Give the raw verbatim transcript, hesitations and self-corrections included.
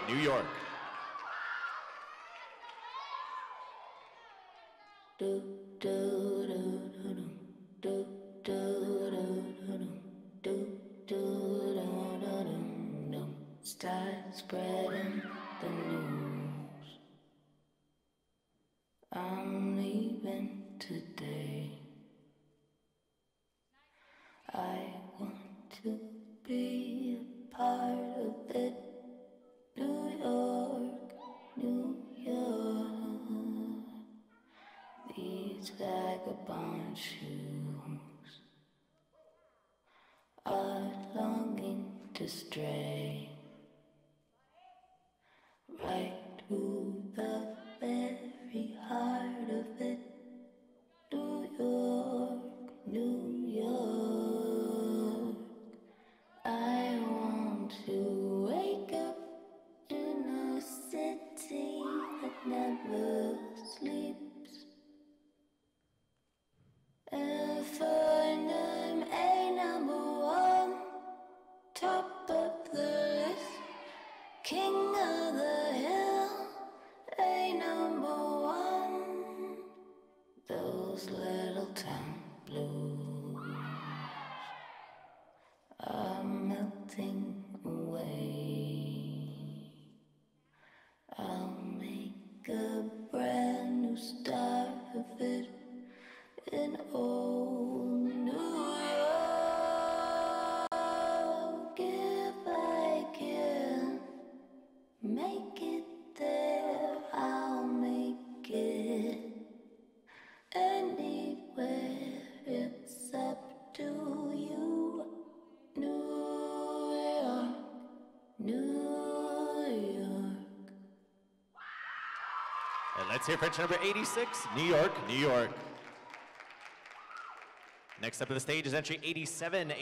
New York. Do, do, do, do, do, do, do, do, do, do, do. Start spreading the news. I'm leaving today. I want to be a part of it. New York, New York. These vagabond shoes are longing to stray right to the very heart of it. New York, New York. I want to wake up in a city that never sleeps and find I'm a number one, top of the list, king of the hill, a number one. Those little town blues are melting away. I'll make a brand new start of it in old New York. If I can make it there, I'll make it anywhere. It's up to you. New York, New York. And let's hear French number eighty-six, New York, New York. Next up to the stage is entry eighty-seven.